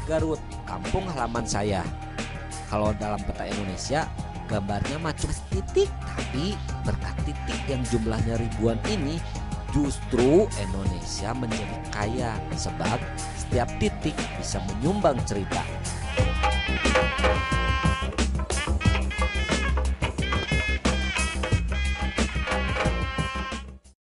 Garut, kampung halaman saya. Kalau dalam peta Indonesia, gambarnya mah cuma titik, tapi berkat titik yang jumlahnya ribuan ini, justru Indonesia menjadi kaya sebab setiap titik bisa menyumbang cerita.